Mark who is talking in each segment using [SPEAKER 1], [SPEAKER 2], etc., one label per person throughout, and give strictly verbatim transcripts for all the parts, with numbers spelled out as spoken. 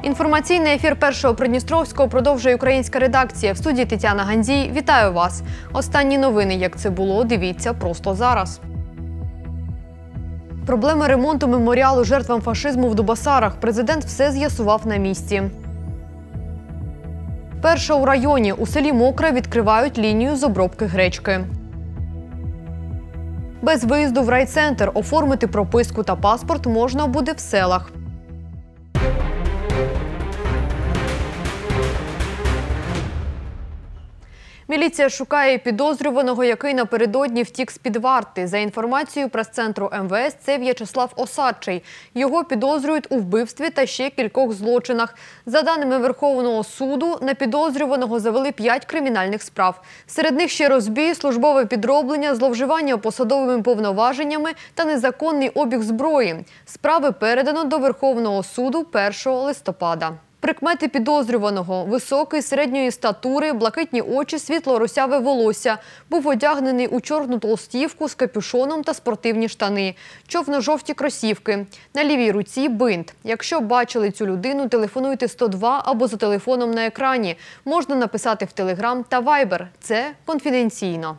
[SPEAKER 1] Інформаційний ефір Першого Придністровського продовжує українська редакція. В студії Тетяна Гандзій. Вітаю вас. Останні новини, як це було, дивіться просто зараз. Проблеми ремонту меморіалу жертвам фашизму в Дубасарах. Президент все з'ясував на місці. Перша у районі. У селі Мокре відкривають лінію з обробки гречки. Без виїзду в райцентр оформити прописку та паспорт можна буде в селах. Міліція шукає підозрюваного, який напередодні втік з-під варти. За інформацією прес-центру ем ве ес, це В'ячеслав Осадчий. Його підозрюють у вбивстві та ще кількох злочинах. За даними Верховного суду, на підозрюваного завели п'ять кримінальних справ. Серед них ще розбій, службове підроблення, зловживання посадовими повноваженнями та незаконний обіг зброї. Справи передано до Верховного суду першого листопада. Прикмети підозрюваного – високий, середньої статури, блакитні очі, світло-русяве волосся. Був одягнений у чорну толстівку з капюшоном та спортивні штани. Човно-жовті кросівки. На лівій руці – бинт. Якщо бачили цю людину, телефонуйте сто два або за телефоном на екрані. Можна написати в Телеграм та Вайбер. Це конфіденційно.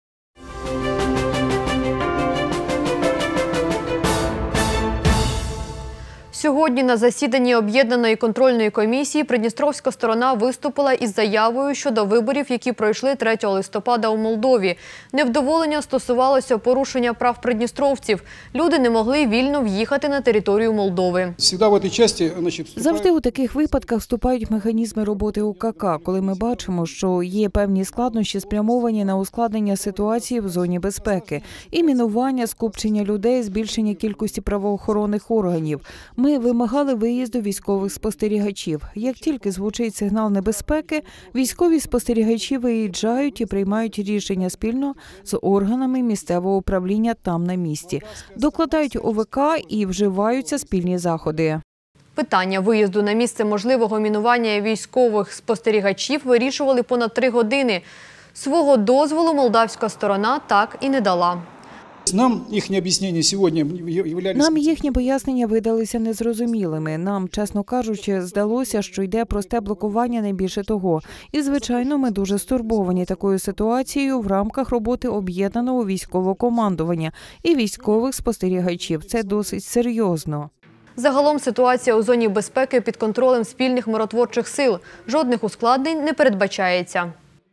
[SPEAKER 1] Сьогодні на засіданні Об'єднаної контрольної комісії придністровська сторона виступила із заявою щодо виборів, які пройшли третього листопада у Молдові. Невдоволення стосувалося порушення прав придністровців. Люди не могли вільно в'їхати на територію Молдови.
[SPEAKER 2] Завжди у таких випадках вступають механізми роботи у ка ка, коли ми бачимо, що є певні складнощі, спрямовані на ускладнення ситуації в зоні безпеки, і мінування, скупчення людей, збільшення кількості правоохоронних органів. Ми вимагали виїзду військових спостерігачів. Як тільки звучить сигнал небезпеки, військові спостерігачі виїжджають і приймають рішення спільно з органами місцевого управління там на місці. Докладають о ве ка і вживаються спільні заходи.
[SPEAKER 1] Питання виїзду на місце можливого мінування військових спостерігачів вирішували понад три години. Свого дозволу молдавська сторона так і не дала.
[SPEAKER 3] Нам їхні об'яснення сьогодні являлися...
[SPEAKER 2] Нам їхні пояснення видалися незрозумілими. Нам, чесно кажучи, здалося, що йде просте блокування, не більше того. І, звичайно, ми дуже стурбовані такою ситуацією в рамках роботи об'єднаного військового командування і військових спостерігачів. Це досить серйозно.
[SPEAKER 1] Загалом ситуація у зоні безпеки під контролем спільних миротворчих сил. Жодних ускладнень не передбачається.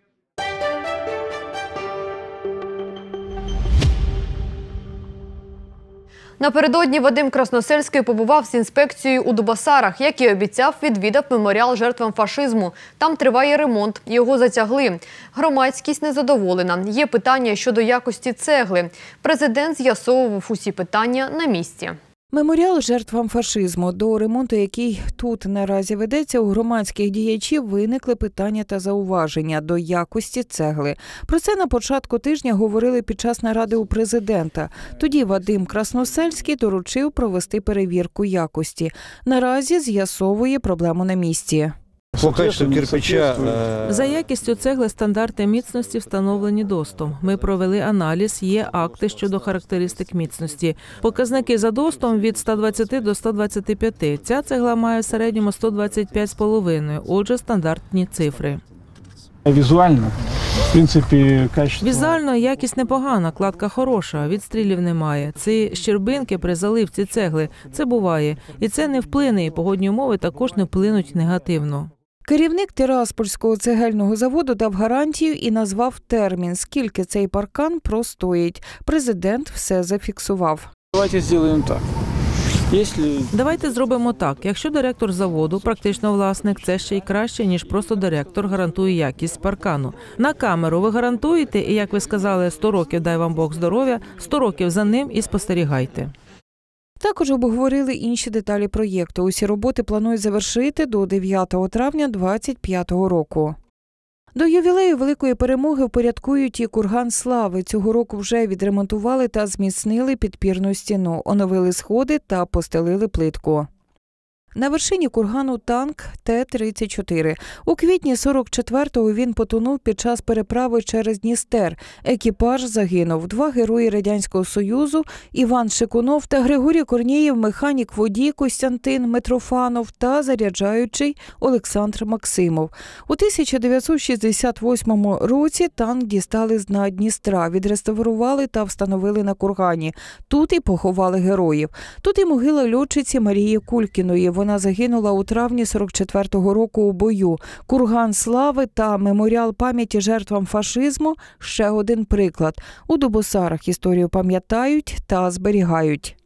[SPEAKER 1] Напередодні Вадим Красносельський побував з інспекцією у Дубасарах. Як і обіцяв, відвідав меморіал жертвам фашизму. Там триває ремонт. Його затягли. Громадськість незадоволена. Є питання щодо якості цегли. Президент з'ясовував усі питання на місці.
[SPEAKER 2] Меморіал жертвам фашизму, до ремонту який тут наразі ведеться, у громадських діячів виникли питання та зауваження до якості цегли. Про це на початку тижня говорили під час наради у президента. Тоді Вадим Красносельський доручив провести перевірку якості. Наразі з'ясовує проблему на місці.
[SPEAKER 4] По качеству кирпича...
[SPEAKER 5] За якістю цегли стандарти міцності встановлені ДОСТом. Ми провели аналіз, є акти щодо характеристик міцності. Показники за ДОСТом від ста двадцяти до ста двадцяти п'яти. Ця цегла має в середньому сто двадцять п'ять з половиною, отже, стандартні цифри.
[SPEAKER 3] Візуально, в принципі, качество...
[SPEAKER 5] Візуально якість непогана, кладка хороша, відстрілів немає. Ці щербинки при заливці цегли, це буває. І це не вплине, і погодні умови також не вплинуть негативно.
[SPEAKER 2] Керівник Тираспольського цегельного заводу дав гарантію і назвав термін, скільки цей паркан простоїть. Президент все зафіксував.
[SPEAKER 3] Давайте зробимо так. Якщо...
[SPEAKER 5] Давайте зробимо так. Якщо директор заводу, практично власник, це ще й краще, ніж просто директор гарантує якість паркану. На камеру ви гарантуєте, і, як ви сказали, сто років, дай вам Бог здоров'я, сто років за ним і спостерігайте.
[SPEAKER 2] Також обговорили інші деталі проєкту. Усі роботи планують завершити до дев'ятого травня двадцять п'ятого року. До ювілею Великої перемоги впорядкують і курган слави. Цього року вже відремонтували та зміцнили підпірну стіну, оновили сходи та постелили плитку. На вершині кургану танк Т тридцять чотири. У квітні сорок четвертого він потонув під час переправи через Дністер. Екіпаж загинув. Два герої Радянського Союзу – Іван Шикунов та Григорій Корнієв, механік-водій Костянтин Митрофанов та заряджаючий Олександр Максимов. У тисяча дев'ятсот шістдесят восьмому році танк дістали з дна Дністра, відреставрували та встановили на кургані. Тут і поховали героїв. Тут і могила льотчиці Марії Кулькіної. Вона загинула у травні сорок четвертого року у бою. Курган слави та меморіал пам'яті жертвам фашизму – ще один приклад. У Дубосарах історію пам'ятають та зберігають.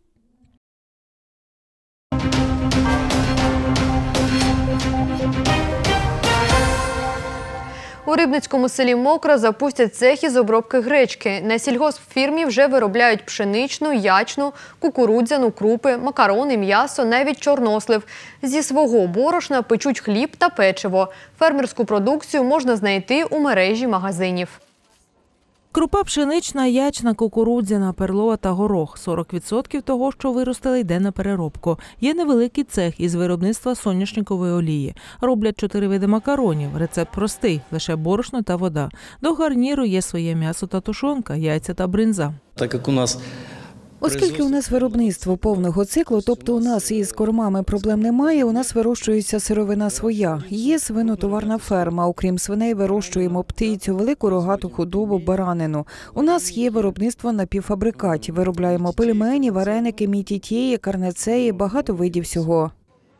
[SPEAKER 1] У Рибницькому селі Мокра запустять цехи з обробки гречки. На сільгоспфірмі вже виробляють пшеничну, ячну, кукурудзяну, крупи, макарони, м'ясо, навіть чорнослив. Зі свого борошна печуть хліб та печиво. Фермерську продукцію можна знайти у мережі магазинів.
[SPEAKER 5] Крупа пшенична, ячна, кукурудзяна, перлова та горох. сорок відсотків того, що виростили, йде на переробку. Є невеликий цех із виробництва соняшникової олії. Роблять чотири види макаронів. Рецепт простий – лише борошно та вода. До гарніру є своє м'ясо та тушонка, яйця та бринза.
[SPEAKER 4] Так як у нас
[SPEAKER 2] Оскільки у нас виробництво повного циклу, тобто у нас із кормами проблем немає, у нас вирощується сировина своя. Є свинотоварна ферма, окрім свиней вирощуємо птицю, велику рогату худобу, баранину. У нас є виробництво напівфабрикатів, виробляємо пельмені, вареники, мітітєї, карнацеї, багато видів всього.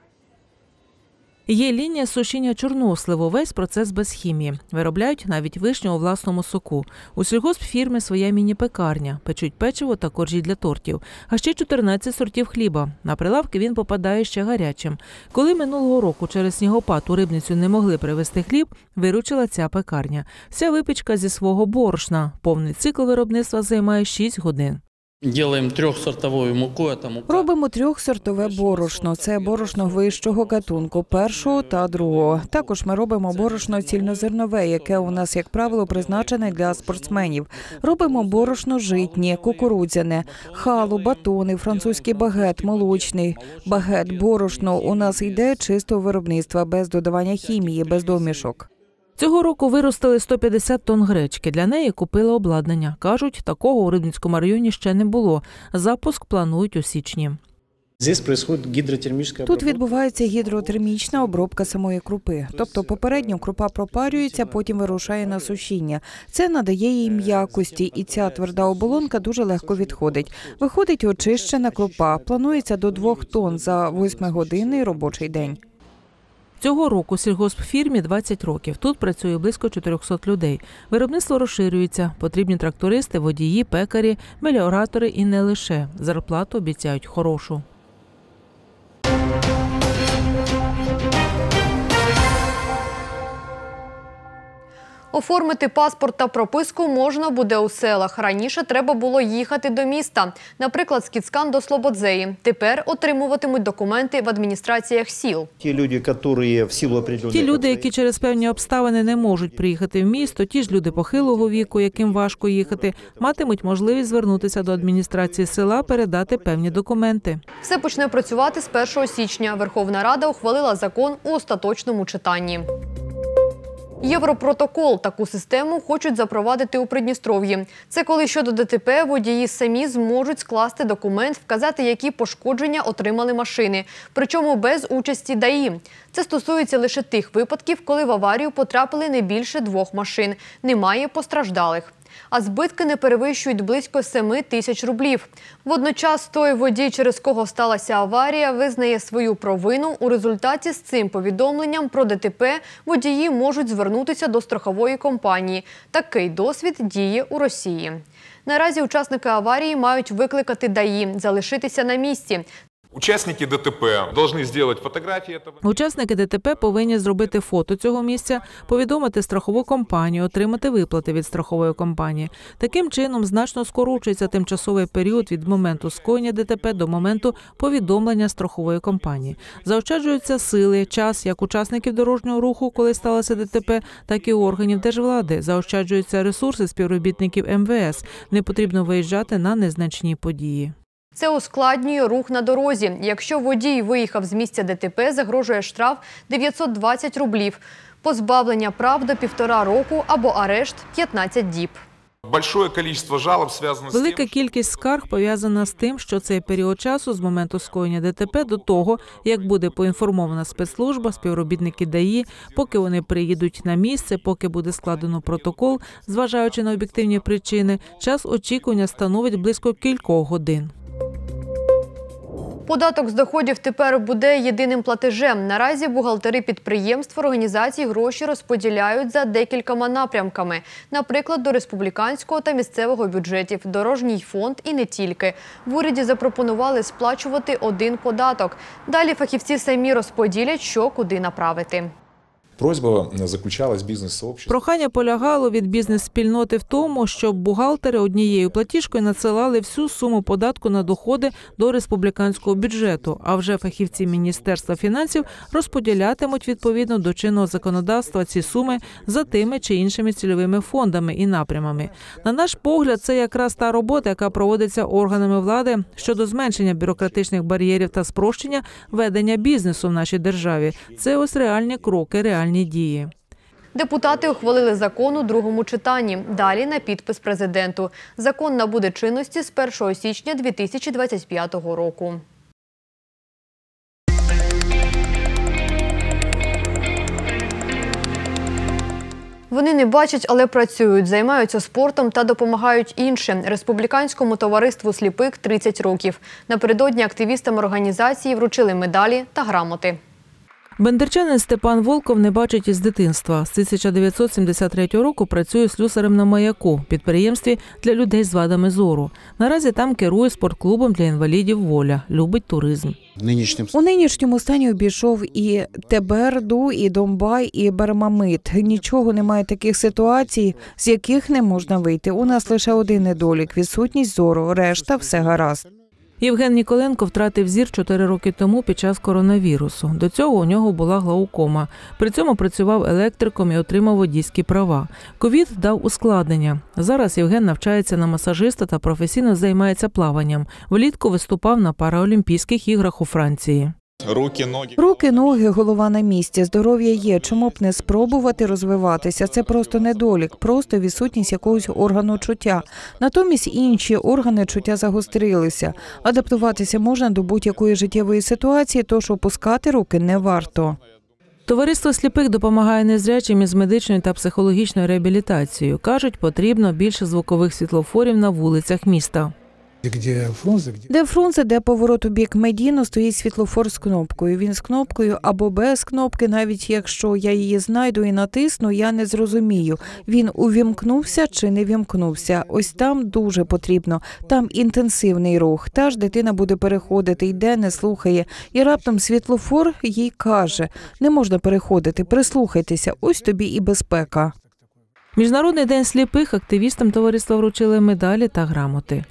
[SPEAKER 5] Є лінія сушіння чорносливу, весь процес без хімії. Виробляють навіть вишню у власному соку. У сільгоспфірми своя міні-пекарня. Печуть печиво та коржі для тортів. А ще чотирнадцять сортів хліба. На прилавки він попадає ще гарячим. Коли минулого року через снігопад у Рибницю не могли привезти хліб, виручила ця пекарня. Вся випічка зі свого борошна. Повний цикл виробництва займає шість годин.
[SPEAKER 6] Делаем трьохсортовую муку. Это мука.
[SPEAKER 2] Робимо трьохсортове борошно. Це борошно вищого гатунку, першого та другого. Також ми робимо борошно цільнозернове, яке у нас, як правило, призначене для спортсменів. Робимо борошно житнє, кукурудзяне, халу, батони, французький багет, молочний. Багет, борошно у нас йде чистого виробництва, без додавання хімії, без домішок.
[SPEAKER 5] Цього року виростили сто п'ятдесят тонн гречки. Для неї купили обладнання. Кажуть, такого у Рибницькому районі ще не було. Запуск планують у січні.
[SPEAKER 2] Тут відбувається гідротермічна обробка самої крупи. Тобто попередньо крупа пропарюється, потім вирушає на сушіння. Це надає їй м'якості, і ця тверда оболонка дуже легко відходить. Виходить очищена крупа. Планується до двох тонн за восьмигодинний робочий день.
[SPEAKER 5] Цього року сільгоспфірмі двадцять років. Тут працює близько чотирьохсот людей. Виробництво розширюється. Потрібні трактористи, водії, пекарі, меліоратори і не лише. Зарплату обіцяють хорошу.
[SPEAKER 1] Оформити паспорт та прописку можна буде у селах. Раніше треба було їхати до міста, наприклад, з Кіцкан до Слободзеї. Тепер отримуватимуть документи в адміністраціях сіл.
[SPEAKER 4] ті люди, які в силу определенних...
[SPEAKER 5] Ті люди, які через певні обставини не можуть приїхати в місто, ті ж люди похилого віку, яким важко їхати, матимуть можливість звернутися до адміністрації села, передати певні документи.
[SPEAKER 1] Все почне працювати з першого січня. Верховна Рада ухвалила закон у остаточному читанні. Європротокол. Таку систему хочуть запровадити у Придністров'ї. Це коли щодо ДТП водії самі зможуть скласти документ, вказати, які пошкодження отримали машини. Причому без участі ДАІ. Це стосується лише тих випадків, коли в аварію потрапили не більше двох машин. Немає постраждалих. А збитки не перевищують близько семи тисяч рублів. Водночас той водій, через кого сталася аварія, визнає свою провину. У результаті з цим повідомленням про ДТП водії можуть звернутися до страхової компанії. Такий досвід діє у Росії. Наразі учасники аварії мають викликати ДАІ, залишитися на місці.
[SPEAKER 7] Учасники ДТП повинні зробити фотографії цього.
[SPEAKER 5] Учасники ДТП повинні зробити фото цього місця, повідомити страхову компанію, отримати виплати від страхової компанії. Таким чином значно скорочується тимчасовий період від моменту скоєння ДТП до моменту повідомлення страхової компанії. Заощаджуються сили, час як учасників дорожнього руху, коли сталося ДТП, так і органів держвлади. Заощаджуються ресурси співробітників ем ве ес. Не потрібно виїжджати на незначні події.
[SPEAKER 1] Це ускладнює рух на дорозі. Якщо водій виїхав з місця ДТП, загрожує штраф дев'ятсот двадцять рублів, позбавлення прав до півтора року або арешт п'ятнадцять діб.
[SPEAKER 7] Большое количество жалоб связано с тем,
[SPEAKER 5] Велика кількість скарг пов'язана з тим, що цей період часу з моменту скоєння ДТП до того, як буде поінформована спецслужба, співробітники ДАІ, поки вони приїдуть на місце, поки буде складено протокол, зважаючи на об'єктивні причини, час очікування становить близько кількох годин.
[SPEAKER 1] Податок з доходів тепер буде єдиним платежем. Наразі бухгалтери підприємств, організацій гроші розподіляють за декількома напрямками. Наприклад, до республіканського та місцевого бюджетів, дорожній фонд і не тільки. В уряді запропонували сплачувати один податок. Далі фахівці самі розподілять, що куди направити.
[SPEAKER 8] Просьба заключалась бізнес-сообществом.
[SPEAKER 5] Прохання полягало від бізнес-спільноти в тому, щоб бухгалтери однією платіжкою надсилали всю суму податку на доходи до республіканського бюджету, а вже фахівці Міністерства фінансів розподілятимуть відповідно до чинного законодавства ці суми за тими чи іншими цільовими фондами і напрямами. На наш погляд, це якраз та робота, яка проводиться органами влади щодо зменшення бюрократичних бар'єрів та спрощення ведення бізнесу в нашій державі. Це ось реальні кроки, реальні дії.
[SPEAKER 1] Депутати ухвалили закон у другому читанні. Далі на підпис президенту. Закон набуде чинності з першого січня дві тисячі двадцять п'ятого року. Вони не бачать, але працюють, займаються спортом та допомагають іншим. Республіканському товариству сліпих тридцять років. Напередодні активістам організації вручили медалі та грамоти.
[SPEAKER 5] Бендерчанин Степан Волков не бачить із дитинства. З тисяча дев'ятсот сімдесят третього року працює слюсарем на «Маяку» – підприємстві для людей з вадами зору. Наразі там керує спортклубом для інвалідів «Воля». Любить туризм.
[SPEAKER 2] У нинішньому стані обійшов і Теберду, і Домбай, і Бармамит. Нічого немає таких ситуацій, з яких не можна вийти. У нас лише один недолік – відсутність зору, решта – все гаразд.
[SPEAKER 5] Євген Ніколенко втратив зір чотири роки тому під час коронавірусу. До цього у нього була глаукома. При цьому працював електриком і отримав водійські права. ковід дав ускладнення. Зараз Євген навчається на масажиста та професійно займається плаванням. Влітку виступав на Параолімпійських іграх у Франції.
[SPEAKER 8] Руки, ноги.
[SPEAKER 2] Руки, ноги, голова на місці. Здоров'я є. Чому б не спробувати розвиватися? Це просто недолік, просто відсутність якогось органу чуття. Натомість інші органи чуття загострилися. Адаптуватися можна до будь-якої життєвої ситуації, тож опускати руки не варто.
[SPEAKER 5] Товариство сліпих допомагає незрячим із медичною та психологічною реабілітацією. Кажуть, потрібно більше звукових світлофорів на вулицях міста.
[SPEAKER 2] Де Фрунзе, де поворот у бік Медіно, стоїть світлофор з кнопкою. Він з кнопкою або без кнопки, навіть якщо я її знайду і натисну, я не зрозумію, він увімкнувся чи не вімкнувся. Ось там дуже потрібно, там інтенсивний рух. Та ж дитина буде переходити, йде, не слухає. І раптом світлофор їй каже, не можна переходити, прислухайтеся, ось тобі і безпека.
[SPEAKER 5] Міжнародний день сліпих активістам товариства вручили медалі та грамоти.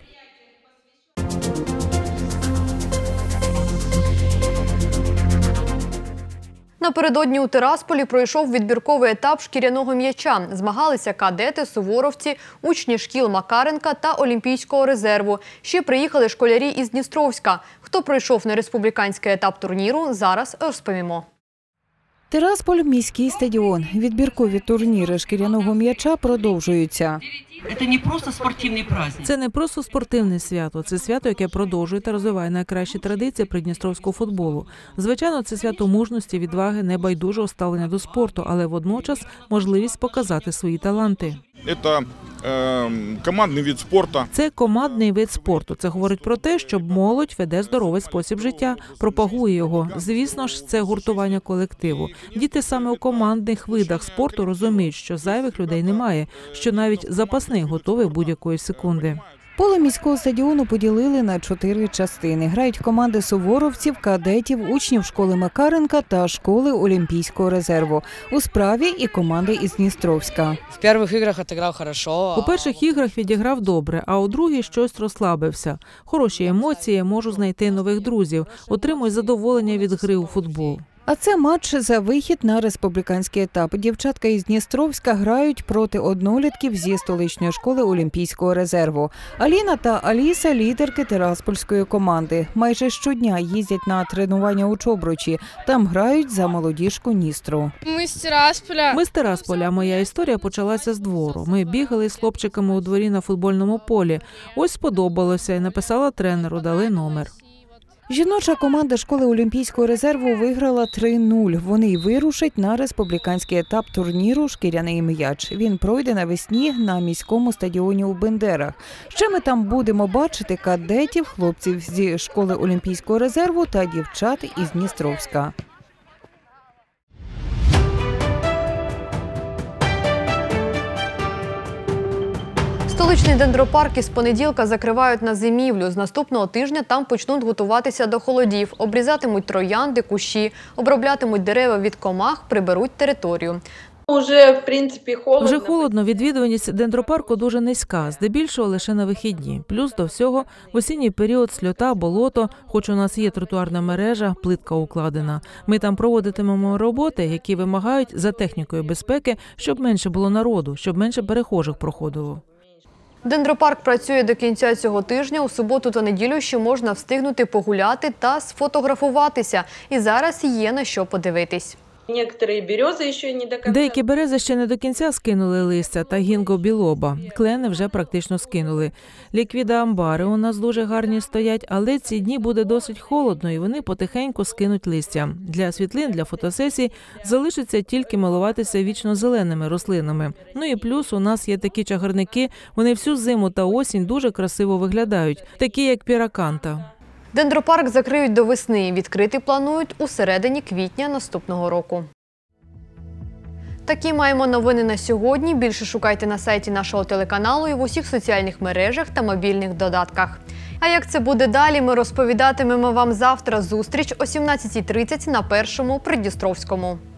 [SPEAKER 1] Напередодні у Тирасполі пройшов відбірковий етап шкіряного м'яча. Змагалися кадети, суворовці, учні шкіл Макаренка та Олімпійського резерву. Ще приїхали школярі із Дністровська. Хто пройшов на республіканський етап турніру, зараз розповімо.
[SPEAKER 2] Тирасполь – міський стадіон. Відбіркові турніри шкіряного м'яча продовжуються.
[SPEAKER 9] Це не просто спортивний праздник.
[SPEAKER 5] Це не просто спортивне свято. Це свято, яке продовжує та розвиває найкращі традиції придністровського футболу. Звичайно, це свято мужності, відваги, небайдужого ставлення до спорту, але водночас можливість показати свої таланти.
[SPEAKER 10] Це е, командний вид спорту.
[SPEAKER 5] Це командний вид спорту. Це говорить про те, що молодь веде здоровий спосіб життя, пропагує його. Звісно ж, це гуртування колективу. Діти саме у командних видах спорту розуміють, що зайвих людей немає, що навіть запасних готовий будь-якої секунди.
[SPEAKER 2] Поле міського стадіону поділили на чотири частини. Грають команди суворовців, кадетів, учнів школи Макаренка та школи Олімпійського резерву. У справі і команди із Дністровська.
[SPEAKER 9] В перших іграх відіграв хорошо.
[SPEAKER 5] У перших іграх відіграв добре, а у другій щось розслабився. Хороші емоції, можу знайти нових друзів, отримую задоволення від гри у футбол.
[SPEAKER 2] А це матч за вихід на республіканський етап. Дівчатка із Дністровська грають проти однолітків зі столичної школи Олімпійського резерву. Аліна та Аліса – лідерки тираспольської команди. Майже щодня їздять на тренування у Чобручі. Там грають за молодіжку Дністру.
[SPEAKER 11] Ми з Тирасполя.
[SPEAKER 5] Ми з Тирасполя. Моя історія почалася з двору. Ми бігали з хлопчиками у дворі на футбольному полі. Ось сподобалося і написала тренеру, дали номер.
[SPEAKER 2] Жіноча команда школи Олімпійського резерву виграла три нуль. Вони й вирушать на республіканський етап турніру «Шкіряний м'яч». Він пройде навесні на міському стадіоні у Бендерах. Ще ми там будемо бачити кадетів, хлопців зі школи Олімпійського резерву та дівчат із Дністровська.
[SPEAKER 1] Столичний дендропарк із понеділка закривають на зимівлю. З наступного тижня там почнуть готуватися до холодів. Обрізатимуть троянди, кущі, оброблятимуть дерева від комах, приберуть територію.
[SPEAKER 12] Уже, в принципі, холодно.
[SPEAKER 5] Вже холодно, відвідуваність дендропарку дуже низька, здебільшого лише на вихідні. Плюс до всього в осінній період сльота, болото, хоч у нас є тротуарна мережа, плитка укладена. Ми там проводитимемо роботи, які вимагають за технікою безпеки, щоб менше було народу, щоб менше перехожих проходило.
[SPEAKER 1] Дендропарк працює до кінця цього тижня. У суботу та неділю ще можна встигнути погуляти та сфотографуватися. І зараз є на що подивитись.
[SPEAKER 5] Деякі берези ще не до кінця скинули листя та гінго-білоба. Клени вже практично скинули. Ліквіда-амбари у нас дуже гарні стоять, але ці дні буде досить холодно і вони потихеньку скинуть листя. Для світлин, для фотосесій залишиться тільки милуватися вічно-зеленими рослинами. Ну і плюс у нас є такі чагарники, вони всю зиму та осінь дуже красиво виглядають, такі як піраканта.
[SPEAKER 1] Дендропарк закриють до весни. Відкрити планують у середині квітня наступного року. Такі маємо новини на сьогодні. Більше шукайте на сайті нашого телеканалу і в усіх соціальних мережах та мобільних додатках. А як це буде далі, ми розповідатимемо вам завтра. Зустріч о сімнадцятій тридцять на Першому Придністровському.